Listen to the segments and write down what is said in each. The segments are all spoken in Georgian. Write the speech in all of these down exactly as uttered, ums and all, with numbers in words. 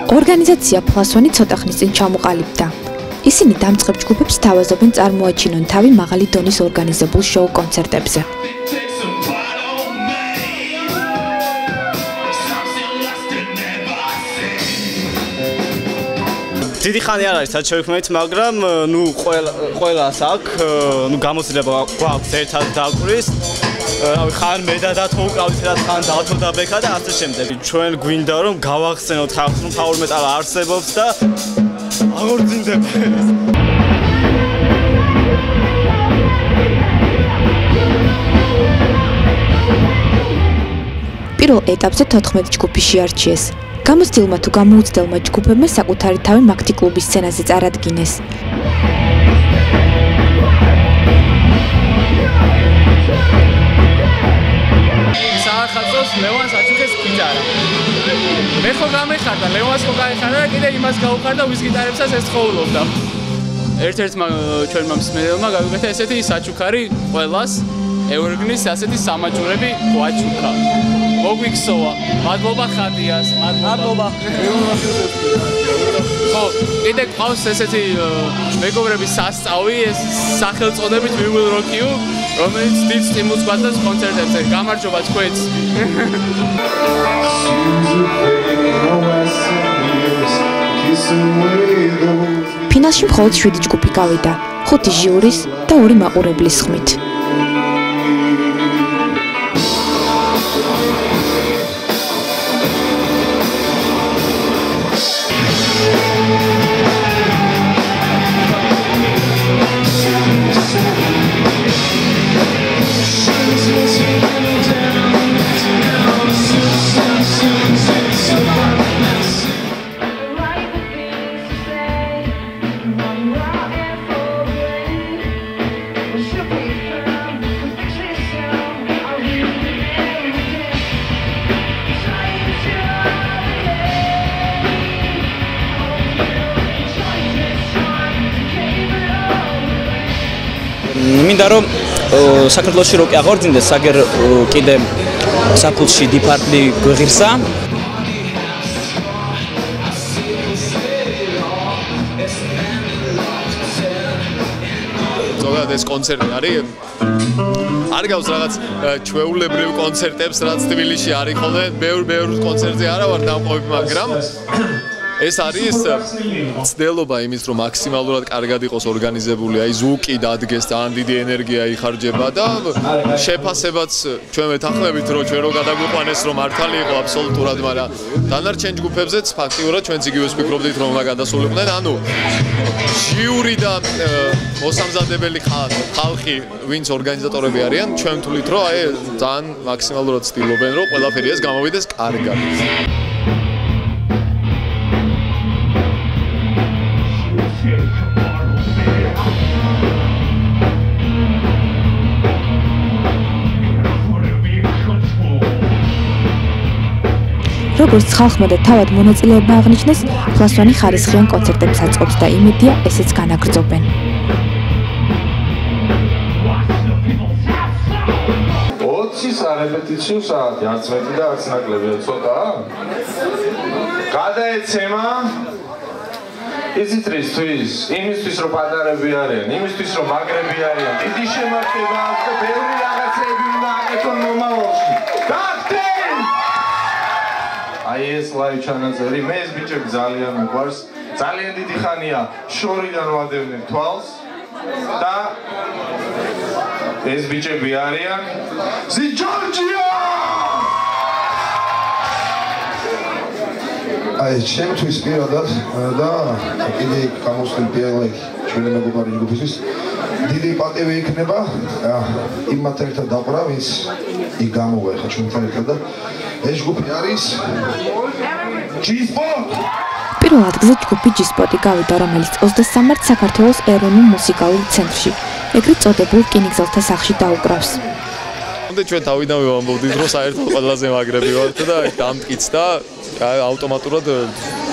ორგანიზაცია ფლასვანი ცოტა ხნის წინ ჩამოყალიბდა. ისინი დამწყებ ჯგუფებს თავაზობენ წარმოაჩინონ თავი მაღალი დონის ორგანიზებულ შოუ კონცერტებზე. დიდი ხანი არ არის რაც შევქმნით, მაგრამ ნუ ყველა ყველას აქ ნუ გამოცდილება გვაქვს ერთად დაგვრის. რავი ხან მე და დათო უკრავით და ხან დათო და ბექა და ასე შემდეგ. ჩვენ გვინდა რომ გავახსენოთ ხალხს რომ power metal არსებობს და აღორძინდება. პირველ ეტაპზე თოთხმეტი ჯგუფი შეარჩიეს. გამოცდილმა თუ გამოუცდელმა ჯგუფებმა საკუთარი თავი მაგთი კლუბის სცენაზე წარადგინეს. საახალწლოს ლევანს აჩუქეს გიტარა. მე ხო გამეხარდა, ლევანს ხო გაეხარდა და კიდე იმას გაუხარდა, ვის გიტარებსაც ესწავლობდა. ერთ-ერთმა ჩვენმა მსმენელმა გავიკეთა ესეთი საჩუქარი ყველას ევრგნის ასეთი სამაჯურები გვაჩუქა. მოგვიქსოვა. მადლობა ხატიას, მადლობა. ხო, კიდე ყავს ესეთი მეგობრების სასწავი, ეს სახელწოდებით We Will Rock You, რომელიც დიდ სტიმულს გვაძლევს კონცერტებზე. გამარჯობა თქვენს. ფინალში მხოლოდ შვიდი ჯგუფი გავიდა, ხუთი ჟიურის და ორი მაყურებლის ხმით. მინდა რომ საქართველოში როკი აღორძინდეს, აგერ კიდე საფულში დიფარტლი გვეღირსა. ზოგადად ეს კონცერტი არის არ გავს რაღაც ჩვეულებრივ კონცერტებს, რაც თბილისში არის ხოლმე, ბევრ-ბევრ კონცერტზე არა ვარ დამყოფი, მაგრამ ეს არის ცდელობა იმის რომ მაქსიმალურად კარგად იყოს ორგანიზებული, აი ზუკი დადგეს, ძალიან დიდი ენერგია იხარჯება და შეფასებაც ჩვენ მეთანხმებით რომ ჩვენ რო გადაგვიყვანეს რომ მართალი იყო აბსოლუტურად, მაგრამ დანარჩენ ჯგუფებზეც ფაქტიურად ჩვენც იგივეს ვფიქრობდით რომ უნდა გადასულიყვნენ, ანუ ჟიური და მოსამზადებელი ხალხი, ვინც ორგანიზატორები არიან, ჩვენ ვთვლით რომ აი ძალიან მაქსიმალურად ცდილობენ რომ ყველაფერი ეს გამოვიდეს კარგად. როგორც ხალხმა და თავად მონაწილეებმა აღნიშნეს, ფლასვანი ხარისხიან კონცერტებს აწყობს და იმედია ესეც განაგრძობენ. ოცი სარეპეტიციო საათი, არც მეტი და არც ნაკლებია, ცოტაა? გადაეცემა იზიტრისთვის, იმისთვის რომ პატარები არიან, იმისთვის რომ მაგრები არიან, დიდი შემართება აქვს და ბევრი რაღაცები უნდა აკეთონ მომავალში. გახდენ! აი ეს ლაივ ჩანაწერი, მე ეს ბიჭები ძალიან მიყვარს, ძალიან დიდი ხანია შორიდან ვადევნებ თვალს და ეს ბიჭები არიან ზე ჯორჯია! აი ჩემთვის პირადად და კიდე გამოსვლენ პიელაი ჩვენი მეგობარი ჯგუფისთვის დიდი პატივი იქნება იმათ ერთად დაყრა, ვინც იქ გამოვა ხა ჩვენთან ერთად და ეს ჯგუფი არის G-Spot. პირველ ადგილზე ჯგუფი G-Spot-ი გავიდა, რომელიც ოცდასამი მარტს საქართველოს ეროვნულ მუსიკალურ ცენტრში, ეგრეთ წოდებულ რკინიგზელთა სახლში დაუკრავს. უნდა ჩვენ თავიდანვე ვამბობდით, რომ საერთოდ ყველაზე მაგრები ვართ და დამტკიცდა ავტომატურად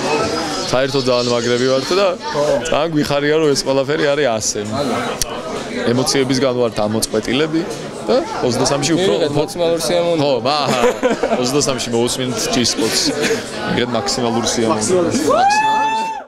საერთოდ ძალიან მაგრები ვართ და ძალიან გვიხარია რომ ეს ყველაფერი არის ასე. ემოციებისგან ვართ ამოწყვეტილები და ოცდასამში უფრო მაქსიმალური სიამოვნება. ხო, მაგრამ ოცდასამში მოусმინთ G-Sports. ეგრეთ მაქსიმალური სიამოვნება. მაქსიმალური